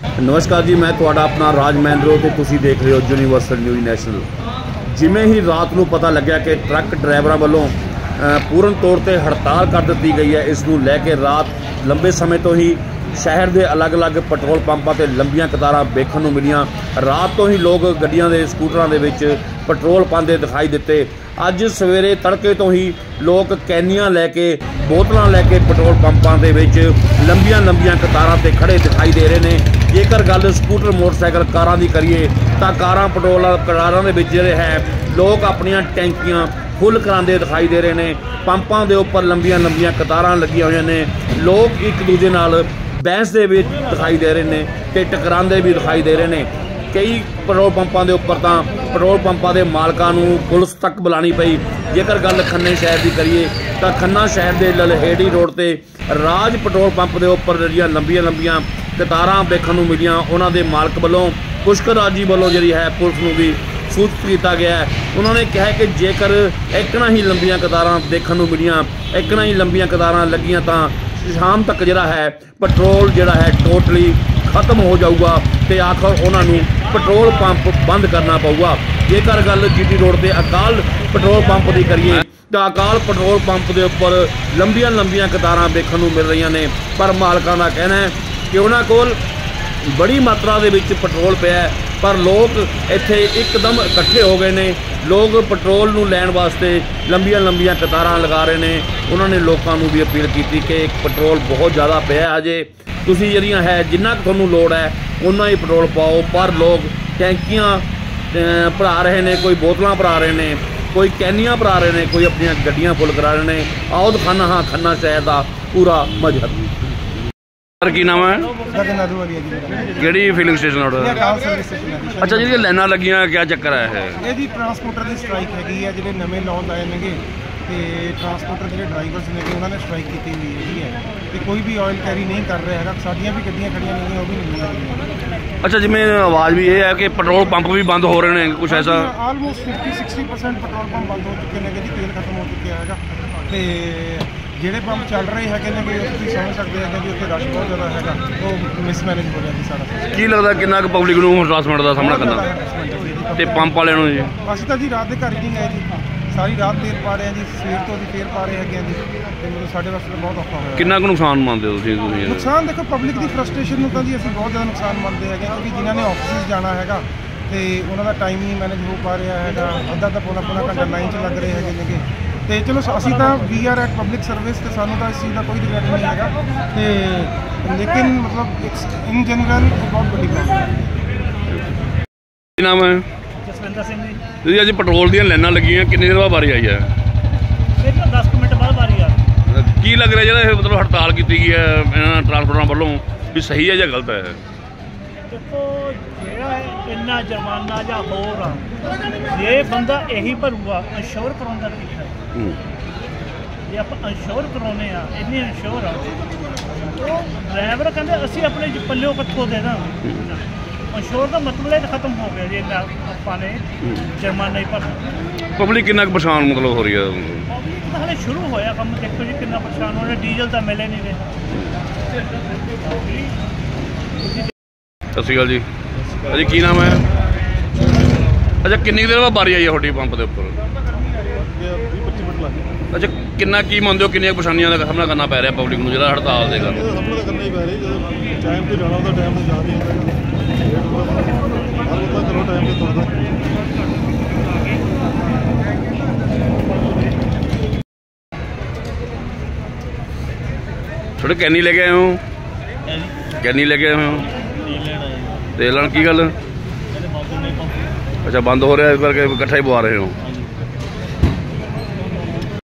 नमस्कार जी, मैं तुहाडा अपना राज महेंद्रो ते तुसीं देख रहे हो यूनीवर्सल न्यूज़ नैशनल। जिमें ही रात को पता लग्या कि ट्रक ड्राइवरों वालों पूर्ण तौर पर हड़ताल कर दी गई है, इस नूं लैके रात लंबे समय तो ही शहर के अलग अलग पेट्रोल पंपों पर लंबियां कतारां वेखण नूं मिलियां। रात तो ही लोग गड्डियां दे स्कूटरां दे विच पेट्रोल पाते दिखाई दिते। अज सवेरे तड़के तो ही लोग कैनियां लैके बोतलां लैके पेट्रोल पंपों के विच लंबियां लंबियां कतारां ते खड़े दिखाई दे रहे हैं। जेकर गल स्कूटर मोटरसाइकिल कारां दी करिए तां कारां पेट्रोल कारां दे विच जिहड़े है लोग अपनियां टैंकियां फुल करांदे दिखाई दे रहे हैं। पंपां दे उपर लंबियां लंबियां कतारां लगियां होईयां ने। लोग एक दूजे नाल बहस दे विच दिखाई दे रहे हैं ते टकरांदे भी दिखाई दे रहे हैं। कई पेट्रोल पंपों के उपर तां पेट्रोल पंपों के मालकां नूं पुलिस तक बुलानी पई। जेकर गल खन्ने शहर की करिए तां खन्ना शहर के ललहेड़ी रोड से राज पेट्रोल पंप के उपर जिहड़ियां लंबियां लंबियां कतारां वेखण नूं मिलियां, उन्हां दे मालक वालों पुष्कर राज जी वालों जिहड़ी है पुलिस नूं भी सूचित किया गया है। उन्होंने कहा कि जेकर एक ना ही लंबियां कतारां देखण नूं मिलियां, एक ना ही लंबियां कतारां लगियां तां शाम तक जिहड़ा है पेट्रोल जिहड़ा है टोटली खत्म हो जाऊगा ते आखिर उन्होंने पेट्रोल पंप बंद करना पऊगा। जेकर गल जीटी रोड से अकाल पेट्रोल पंप की करिए तो अकाल पेट्रोल पंप के उपर लंबियां लंबियां कतारां देखण नूं मिल रही ने, पर मालकां दा कहना है कि उन्हां कोल बड़ी मात्रा दे विच पेट्रोल पिया है, पर लोग इत्थे एकदम इकट्ठे हो गए ने। लोग पेट्रोल नूं लैण वास्ते लंबियां लंबियां कतारां लगा रहे हैं। उन्होंने लोगों नूं भी अपील की कि पेट्रोल बहुत ज़्यादा पिया अजे, तुसीं जिहड़ियां है जिन्ना तुहानूं लोड़ है उन्ना ही पेट्रोल पाओ। पर लोग टैंकियां भरा रहे हैं, कोई बोतलां भरा रहे हैं, कोई कैनियां भरा रहे हैं, कोई अपनियां गड्डियां फुल करा रहे हैं। आओ दिखाना हाँ खन्ना शहर का पूरा मजहब। सर की नाम है? किहड़ी फिलिंग स्टेशन ऑर्डर? अच्छा जी, लाइनां लगियां क्या चक्कर है? ये जी ट्रांसपोर्टर की स्ट्राइक हैगी है, जिहड़े नਵੇਂ लॉन्च आए नेगे ते ट्रांसपोर्टर जिहड़े ड्राइवर्स ने उन्होंने स्ट्राइक की हुई है कि कोई भी ऑयल कैरी नहीं कर रहा है। साडियां भी गड्डियां खड़ियां नहीं, वो भी नहीं लग। अच्छा, जिमें आवाज़ भी ये है कि पेट्रोल पंप भी बंद हो रहे हैं, कुछ ऐसा? ऑलमोस्ट 50-60% पेट्रोल पंप बंद हो चुके हैं जी, तेल खत्म हो चुका है। तो ਜਿਹੜੇ पंप चल रहे हैं कि ਤੁਸੀਂ समझ सकते हैं कि उत्थे रश बहुत ज़्यादा है, वो मिसमैनेज हो रहा जी सारा। की लगता कितना पब्लिक नूं हरासमेंट का सामना करना ते पंप वाले नूं जी? ਅਸੀਂ ਤਾਂ ਜੀ ਰਾਤ ਦੇ ਘਰ ਹੀ ਨਹੀਂ ਗਏ ਜੀ, ਸਾਰੀ ਰਾਤ ਤੇਲ ਪਾ ਰਹੇ ਹਾਂ ਜੀ, ਸਵੇਰ ਤੋਂ ਜੀ ਤੇਲ ਪਾ ਰਹੇ ਹੈਗੇ ਜੀ, ਤੇ ਮੈਨੂੰ ਸਾਡੇ ਵਾਸਤੇ ਬਹੁਤ ਔਖਾ ਹੋਇਆ। ਕਿੰਨਾ ਕੁ ਨੁਕਸਾਨ ਮੰਨਦੇ ਹੋ ਤੁਸੀਂ? ਨੁਕਸਾਨ ਦੇਖੋ ਪਬਲਿਕ ਦੀ ਫਰਸਟ੍ਰੇਸ਼ਨ ਨੂੰ ਤਾਂ ਜੀ ਅਸੀਂ ਬਹੁਤ ਜ਼ਿਆਦਾ ਨੁਕਸਾਨ ਮੰਨਦੇ ਹੈਗੇ, ਕਿਉਂਕਿ ਜਿਨ੍ਹਾਂ ਨੇ ਆਫਿਸ ਜਾਣਾ ਹੈਗਾ ਤੇ ਉਹਨਾਂ ਦਾ ਟਾਈਮ ਨਹੀਂ ਮੈਨੇਜ ਹੋ ਪਾ ਰਿਹਾ ਹੈਗਾ। ਅੱਧਾ ਪੌਣਾ ਘੰਟਾ ਲਾਈਨ 'ਚ ਲੱਗ ਰਹੇ ਹੈਗੇ ਨੇਗੇ। ਤੇ ਚਲੋ ਅਸੀਂ ਤਾਂ we are at public service, ਤੇ ਸਾਨੂੰ ਤਾਂ ਇਸ ਚੀਜ਼ ਦਾ ਕੋਈ ਰਿਗਰੈਟ ਨਹੀਂ ਹੈਗਾ, ਤੇ ਲੇਕਿਨ ਮਤਲਬ ਇਨ ਜਨਰਲ ਬਹੁਤ ਵੱਡੀ ਪ੍ਰੋਬਲਮ ਹੈ। ਕੀ ਨਾਮ ਹੈ? ਜਸਵਿੰਦਰ ਸਿੰਘ ਜੀ। ਤੁਸੀਂ ਅੱਜ ਪੈਟਰੋਲ ਦੀਆਂ ਲਾਈਨਾਂ ਲੱਗੀਆਂ, ਕਿੰਨੀ ਦੇਰ ਬਾਅਦ ਵਾਰੀ ਆਈ ਹੈ? ਇਹ ਤਾਂ 10 ਮਿੰਟ ਬਾਅਦ ਵਾਰੀ ਆ। ਕੀ ਲੱਗ ਰਿਹਾ ਜਿਹੜਾ ਇਹ ਮਤਲਬ ਹੜਤਾਲ ਕੀਤੀ ਗਈ ਹੈ ਇਹਨਾਂ ਟਰਾਂਸਪੋਰਟਰਾਂ ਵੱਲੋਂ, ਵੀ ਸਹੀ ਹੈ ਜਾਂ ਗਲਤ ਹੈ? ਦੇਖੋ ਜਿਹੜਾ ਇੰਨਾ ਜੁਰਮਾਨਾ ਜਾਂ ਹੋਰ ਆ, ਜੇ ਬੰਦਾ ਇਹੀ ਭਰੂਗਾ ਇੰਸ਼ੋਰ ਕਰਾਉਣ ਦਾ ਤਰੀਕਾ ਹੈ। ਜੇ ਆਪਾਂ ਇੰਸ਼ੋਰ ਕਰਾਉਂਦੇ ਆ, ਇੰਨੀ ਇੰਸ਼ੋਰ ਆ, ਉਹ ਡਰਾਈਵਰ ਕਹਿੰਦੇ ਅਸੀਂ ਆਪਣੇ ਪੱਲਿਓ ਕਿੱਥੋਂ ਦੇ ਦਾਂ। ਇੰਸ਼ੋਰ ਦਾ ਮਤਲਬ ਇਹ ਖਤਮ ਹੋ ਗਿਆ ਜੀ, ਆਪਾਂ ਨੇ ਜੁਰਮਾਨਾ ਹੀ ਭਰਨਾ। ਪਬਲਿਕ ਕਿੰਨਾ ਕੁ ਪਰੇਸ਼ਾਨ ਮਤਲਬ ਹੋ ਰਹੀ ਹੈ? ਪਬਲਿਕ ਤਾਂ ਹਾਲੇ ਸ਼ੁਰੂ ਹੋਇਆ ਕੰਮ, ਦੇਖੋ ਜੀ ਕਿੰਨਾ ਪਰੇਸ਼ਾਨ ਹੋ ਰਿਹਾ। ਡੀਜ਼ਲ ਤਾਂ ਮਿਲੇ ਨਹੀਂ ਰਿਹਾ। ਸਤਿ ਸ਼੍ਰੀ ਅਕਾਲ ਜੀ। ਅਜੀ ਕੀ ਨਾਮ ਹੈ? ਅੱਛਾ, ਕਿੰਨੀ ਦੇਰ ਬਾਅਦ ਵਾਰੀ ਆਈ ਹੈ ਤੁਹਾਡੀ ਪੰਪ ਦੇ ਉੱਪਰ? 20-25 ਮਿੰਟ ਲੱਗ ਗਏ। ਅੱਛਾ, ਕਿੰਨਾ ਕੀ ਮੰਨਦੇ ਹੋ ਕਿੰਨੀਆਂ ਪਰੇਸ਼ਾਨੀਆਂ ਦਾ ਸਾਹਮਣਾ ਕਰਨਾ ਪੈ ਰਿਹਾ ਪਬਲਿਕ ਨੂੰ ਜਿਹੜਾ ਹੜਤਾਲ ਦੇ ਕਾਰਨ? ਸਾਹਮਣਾ ਤਾਂ ਕਰਨਾ ਹੀ ਪੈ ਰਿਹਾ, ਜਦੋਂ ਟਾਈਮ 'ਤੇ ਜਾਣਾ ਉਹਦਾ ਟਾਈਮ 'ਤੇ ਜਾ ਨਹੀਂ ਹੁੰਦਾ, ਹਰ ਬੰਦਾ ਕਰੋ ਟਾਈਮ 'ਤੇ ਤੁਰਦਾ। ਥੋੜੇ ਕੈਨੀ ਲੈ ਕੇ ਆਏ ਹੋ? ਕੈਨੀ ਲੈ ਕੇ ਆਏ ਹੋ? ਤੇਲ ਲੈਣ? ਕੀ ਗੱਲ? ਅੱਛਾ, ਬੰਦ ਹੋ ਰਿਹਾ ਇਸ ਕਰਕੇ ਇਕੱਠਾ ਹੀ ਪਵਾ ਰਹੇ ਹੋ?